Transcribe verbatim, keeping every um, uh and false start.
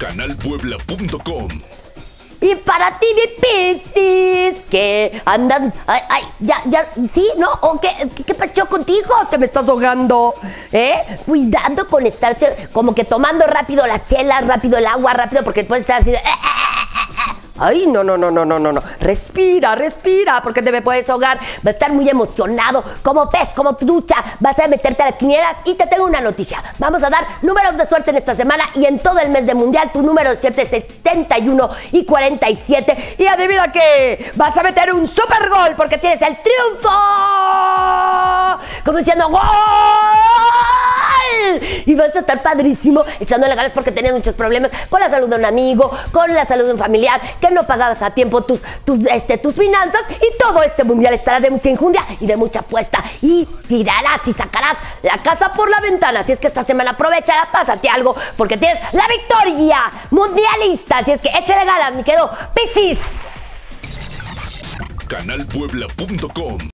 canal puebla punto com. Y para ti, mi Piscis, que andan... Ay, ay, ya, ya, ¿sí? ¿No? ¿O qué, qué, qué pasó contigo? Te me estás ahogando, ¿eh? Cuidado con estarse como que tomando rápido las chelas, rápido el agua, rápido, porque puedes estar así de... Ay, no, no, no, no, no, no, no. Respira, respira, porque te me puedes ahogar. Va a estar muy emocionado, como pez, como trucha. Vas a meterte a las quinielas y te tengo una noticia. Vamos a dar números de suerte en esta semana y en todo el mes de mundial. Tu número de suerte es setenta y uno y cuarenta y siete. Y adivina qué, vas a meter un super gol porque tienes el triunfo. Como diciendo ¡gol! Y vas a estar padrísimo echándole ganas porque tenías muchos problemas con la salud de un amigo, con la salud de un familiar, que no pagabas a tiempo tus, tus, este, tus finanzas, y todo este mundial estará de mucha injundia y de mucha apuesta y tirarás y sacarás la casa por la ventana. Así es que esta semana aprovecha, pásate algo porque tienes la victoria mundialista. Así es que échale ganas, mi querido Piscis. canal puebla punto com